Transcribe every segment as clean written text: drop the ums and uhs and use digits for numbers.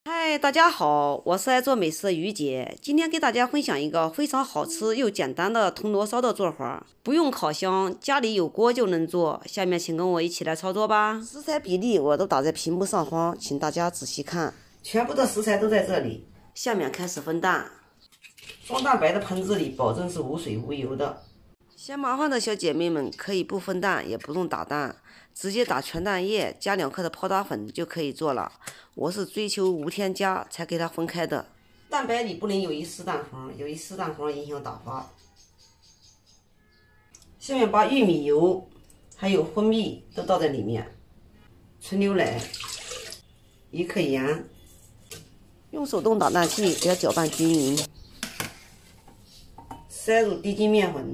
嗨，大家好，我是爱做美食的于姐，今天给大家分享一个非常好吃又简单的铜锣烧的做法，不用烤箱，家里有锅就能做。下面请跟我一起来操作吧。食材比例我都打在屏幕上方，请大家仔细看，全部的食材都在这里。下面开始分蛋，装蛋白的盆子里保证是无水无油的。嫌麻烦的小姐妹们可以不分蛋，也不用打蛋，直接打全蛋液加2克的泡打粉就可以做了。我是追求无添加才给它分开的。蛋白里不能有一丝蛋黄，有一丝蛋黄影响打发。下面把玉米油还有蜂蜜都倒在里面，纯牛奶，1克盐，用手动打蛋器给它搅拌均匀，塞入低筋面粉。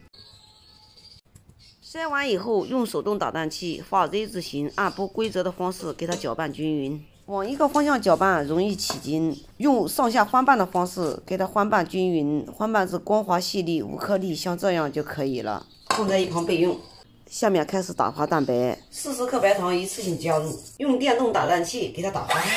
筛完以后，用手动打蛋器画 Z 字形，按不规则的方式给它搅拌均匀。往一个方向搅拌容易起筋，用上下翻拌的方式给它翻拌均匀，翻拌至光滑细粒无颗粒，像这样就可以了。放在一旁备用。下面开始打发蛋白，40克白糖一次性加入，用电动打蛋器给它打发。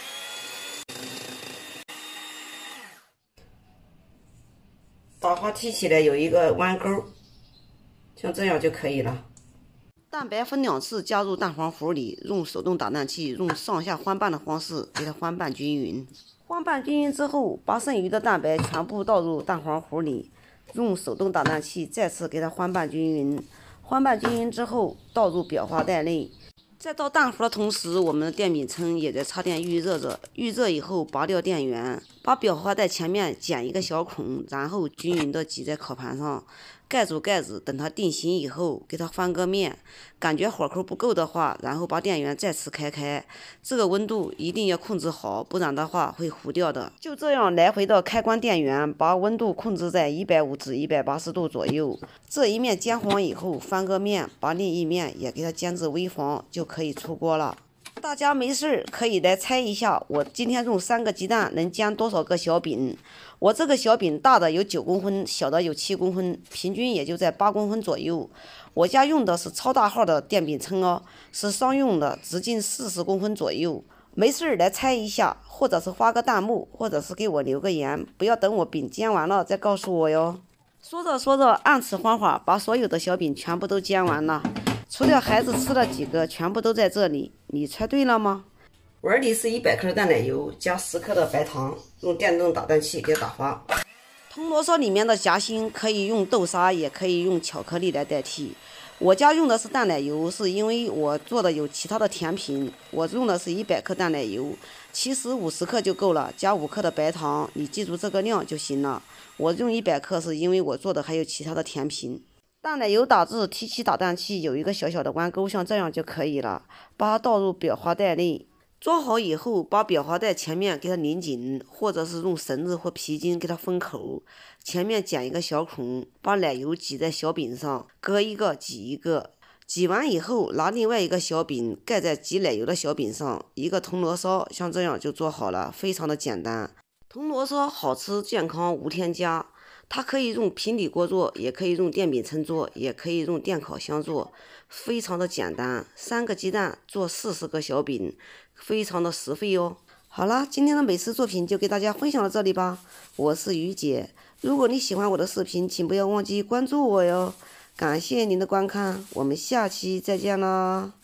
打发提起来有一个弯钩。像这样就可以了。蛋白分2次加入蛋黄糊里，用手动打蛋器用上下翻拌的方式给它翻拌均匀。翻拌均匀之后，把剩余的蛋白全部倒入蛋黄糊里，用手动打蛋器再次给它翻拌均匀。翻拌均匀之后，倒入裱花袋内。在倒蛋糊的同时，我们的电饼铛也在插电预热着。预热以后，拔掉电源，把裱花袋前面剪一个小孔，然后均匀的挤在烤盘上。盖住盖子，等它定型以后，给它翻个面。感觉火候不够的话，然后把电源再次开。这个温度一定要控制好，不然的话会糊掉的。就这样来回的开关电源，把温度控制在150至180度左右。这一面煎黄以后，翻个面，把另一面也给它煎至微黄，就可以出锅了。大家没事可以来猜一下，我今天用3个鸡蛋能煎多少个小饼？我这个小饼大的有9公分，小的有7公分，平均也就在8公分左右。我家用的是超大号的电饼铛哦，是商用的，直径40公分左右。没事来猜一下，或者是发个弹幕，或者是给我留个言，不要等我饼煎完了再告诉我哟。说着，按此方法把所有的小饼全部都煎完了。除了孩子吃了几个，全部都在这里。你猜对了吗？碗里是100克淡奶油加10克的白糖，用电动打蛋器给打发。铜锣烧里面的夹心可以用豆沙，也可以用巧克力来代替。我家用的是淡奶油，是因为我做的有其他的甜品。我用的是100克淡奶油，其实50克就够了，加5克的白糖，你记住这个量就行了。我用100克是因为我做的还有其他的甜品。淡奶油打至提起打蛋器有一个小小的弯钩，像这样就可以了。把它倒入裱花袋内，装好以后，把裱花袋前面给它拧紧，或者是用绳子或皮筋给它封口。前面剪一个小孔，把奶油挤在小饼上，割一个挤一个。挤完以后，拿另外一个小饼盖在挤奶油的小饼上，一个铜锣烧像这样就做好了，非常的简单。铜锣烧好吃、健康、无添加。它可以用平底锅做，也可以用电饼铛做，也可以用电烤箱做，非常的简单。3个鸡蛋做40个小饼，非常的实惠哦。好了，今天的美食作品就给大家分享到这里吧。我是于姐，如果你喜欢我的视频，请不要忘记关注我哟。感谢您的观看，我们下期再见啦。